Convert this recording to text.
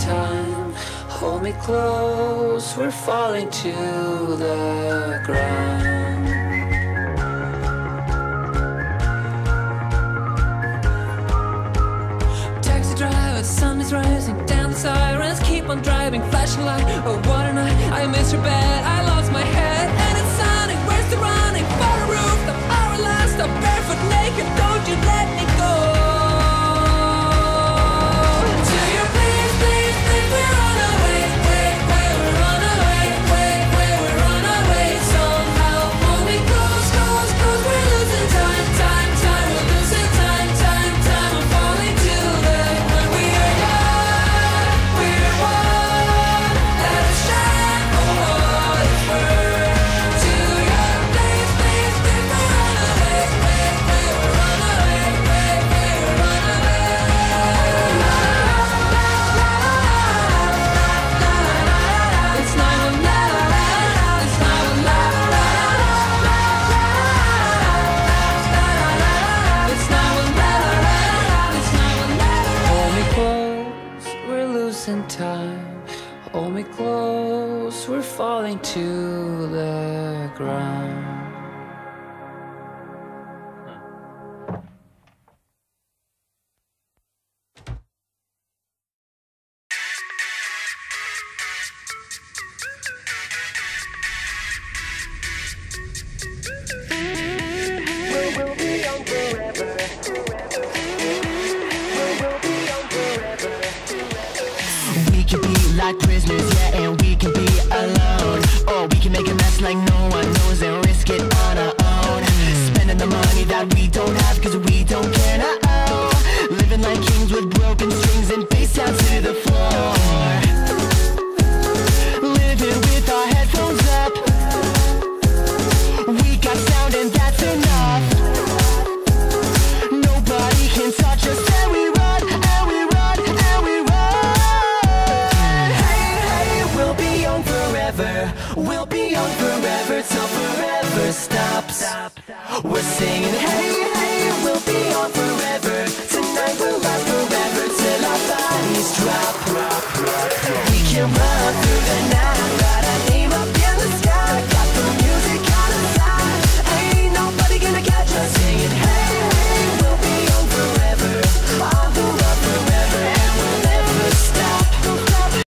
time. Hold me close, we're falling to the ground. Taxi driver, sun is rising, down the sirens keep on driving, flashing light. Oh, what a night, I missed your bed, I lost my head, and it's sunny. Where's the running? For a roof, the hour last, I'm barefoot naked, don't you let me go. To your place, place, place, we run away, wait, wait, we run away, wait, wait, we run away. Somehow, hold me close, close, close, we're losing time, time, time, we're losing time, time, time. I'm falling to the ground. We are one, we're one. Let us shine for what it's worth. To your place, place, place, we run away, wait, wait, we run away, wait, wait, we run away. It's 911, it's 911, it's 911, it's 911. Hold me close, we're losing time. Hold me close, we're falling to the ground. We'll be young forever. We'll be young forever. We can be like prisoners, yeah, and we can be alone. Or we can make a mess like no one knows and risk it on our own. Spending the money that we don't have cause we don't care now. Living like kings with broken strings and face down to the floor. Living with our headphones up. We got sound and that's enough. Nobody can touch us and we run, and we run, and we run. Hey, hey, we'll be young forever. We'll be young forever till forever stops. We're singing hey,